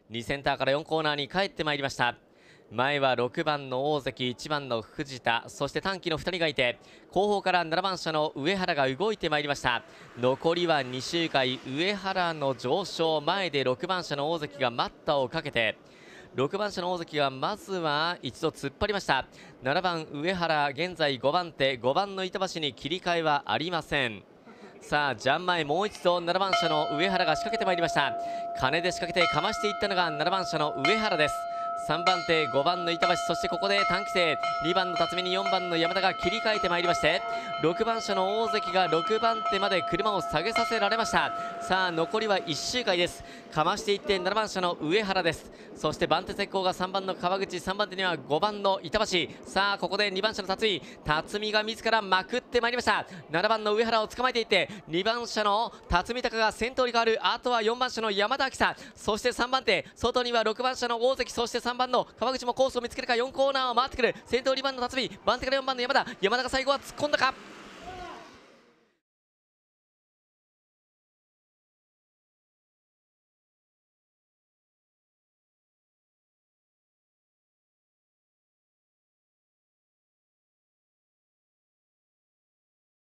2センターから4コーナーに帰ってまいりました。前は6番の大関、1番の藤田、そして短期の2人がいて、後方から7番車の上原が動いてまいりました。残りは2周回、上原の上昇前で6番車の大関が待ったをかけて、6番車の大関がまずは一度突っ張りました。7番上原、現在5番手、5番の板橋に切り替えはありません。さあジャン前、もう一度7番車の上原が仕掛けてまいりました。金で仕掛けてかましていったのが7番車の上原です。3番手、5番の板橋、そしてここで短期生2番の辰巳に4番の山田が切り替えてまいりまして、6番車の大関が6番手まで車を下げさせられました。さあ残りは1周回です。かましていって7番車の上原です。そして番手先行が3番の川口、3番手には5番の板橋。さあここで2番車の辰巳が自らまくってまいりました。7番の上原を捕まえていって2番車の辰巳隆が先頭に変わる。あとは4番車の山田明さん、そして3番手外には6番車の大関、そして3番の川口もコースを見つけるか。4コーナーを回ってくる。先頭2番の辰巳、番手から4番の山田が最後は突っ込んだか。